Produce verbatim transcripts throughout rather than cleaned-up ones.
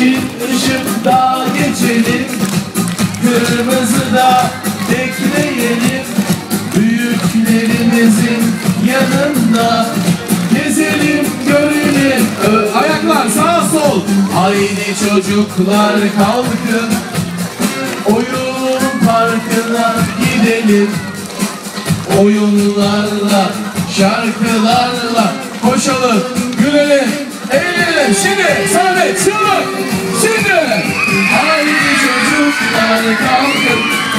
Yeşil ışıkta geçelim, kırmızıda bekleyelim. Büyüklerimizin yanında gezelim, görelim. Ö Ayaklar sağ sol. Haydi çocuklar kalkın, oyun parkına gidelim. Oyunlarla, şarkılarla koşalım, gülelim, eğlenelim. Şimdi Samet, çığlık. Şimdi haydi çocuklar kalkın,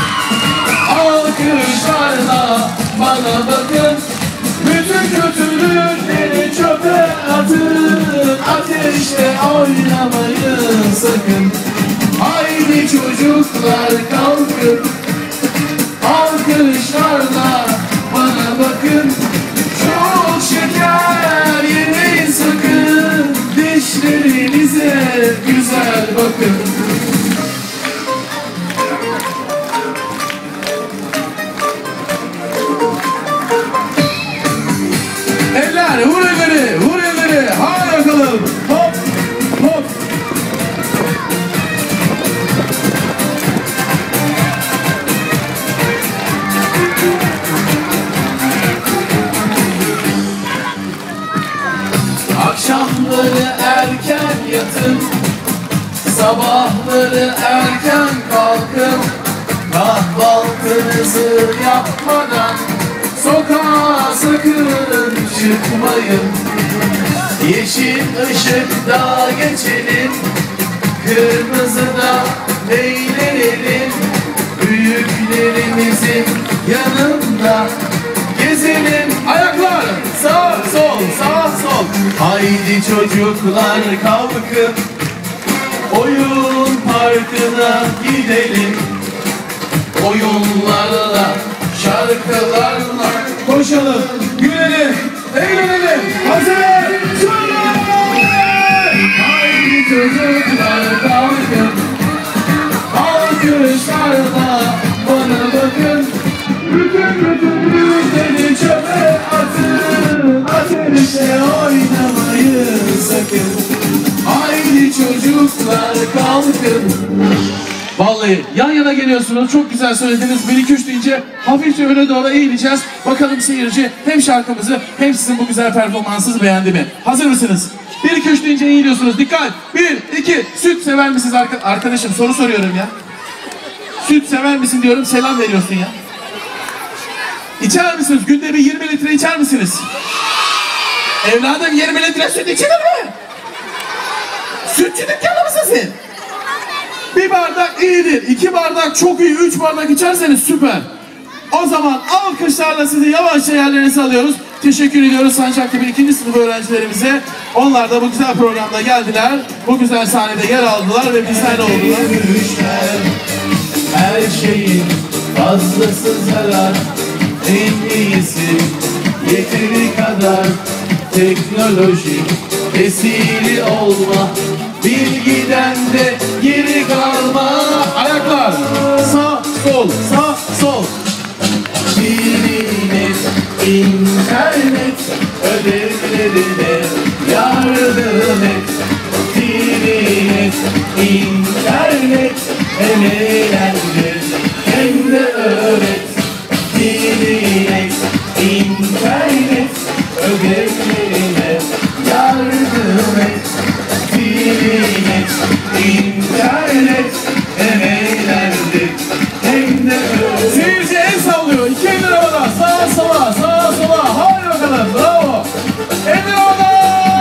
alkışlarla bana bakın. Bütün kötülükleri çöpe atın, ateşte oynamayın sakın. Haydi çocuklar kalkın, alkışlarla bana bakın. Çok şeker yemeyin sakın, dişlerinize güzel bakın. Eller, vur elleri, vur elleri. Hadi bakalım. Hop, hop. Akşamları erken yatın, sabahları erken kalkın. Kahvaltınızı yapmadan sokağa sakın çıkmayın. Yeşil ışıkta geçelim, kırmızıda eğlenelim. Büyüklerimizin yanında gezelim. Ayaklar sağ sol, sağ sol. Haydi çocuklar kalkın, oyun parkına gidelim. Oyunlarla, şarkılarla koşalım, gülelim, eğlenelim. Hazır! Haydi çocuklar kalkın, alkışlarla bana bakın. Bütün kötülükleri çöpe atın, ateşe oynamayın sakın. Haydi çocuklar kalkın. Vallahi yan yana geliyorsunuz, çok güzel söylediniz. bir iki üç deyince hafifçe öne doğru eğileceğiz. Bakalım seyirci hem şarkımızı hem sizin bu güzel performansınızı beğendi mi? Hazır mısınız? bir iki üç deyince eğiliyorsunuz. Dikkat! bir iki Süt sever misiniz arka arkadaşım? Soru soruyorum ya. Süt sever misin diyorum, selam veriyorsun ya. İçer misiniz? Günde bir yirmi litre içer misiniz? Evladım yirmi litre süt içilir mi? Sütçü dükkanı mısın sen? Bir bardak iyidir, iki bardak çok iyi, üç bardak içerseniz süper. O zaman alkışlarla sizi yavaşça yerlerinize alıyoruz. Teşekkür ediyoruz Sancaktepe ikinci sınıf öğrencilerimize. Onlar da bu güzel programda geldiler. Bu güzel sahnede yer aldılar ve bizlerle oldular. Her şeyin fazlası zarar, en iyisi yeteri kadar. Teknoloji esiri olma, bilgiden de geri kalma. Ayaklar sağ sol, sağ sol. Biriniz internet ödevlerine yardım et. Biriniz internet hem eğlendir hem de öğret. Biriniz internet ödevlerine yardım et. Biriniz internet hem eğlendir hem de öğret. Seyirci el sallıyor. İki elini havada. Sağa sola, sağa sola. Hadi bakalım. Bravo. Elini havada.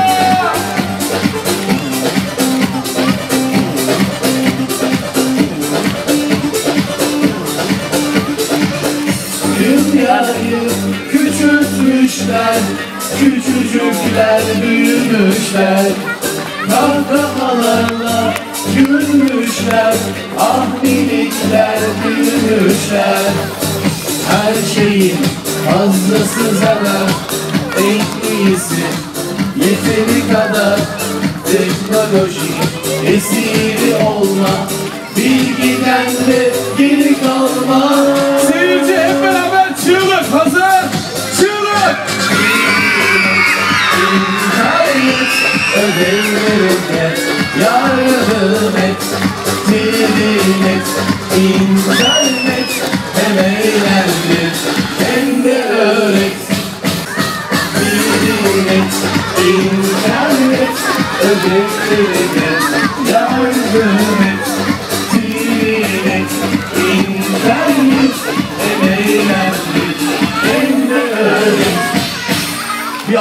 Dünyayı küçültmüşler, küçücükler büyümüşler. Kahkahalarla gülmüşler, ah minikler büyümüşler. Her şeyin fazlası zarar, en iyisi yeteri kadar. Teknoloji esiri olma, bilgiden de geri kalma. Seyirci hep beraber çığlık, hazır, çığlık. İnternet ödevlerinde yardım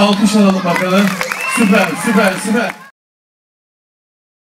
alkış alalım bakalım. Süper, süper, süper.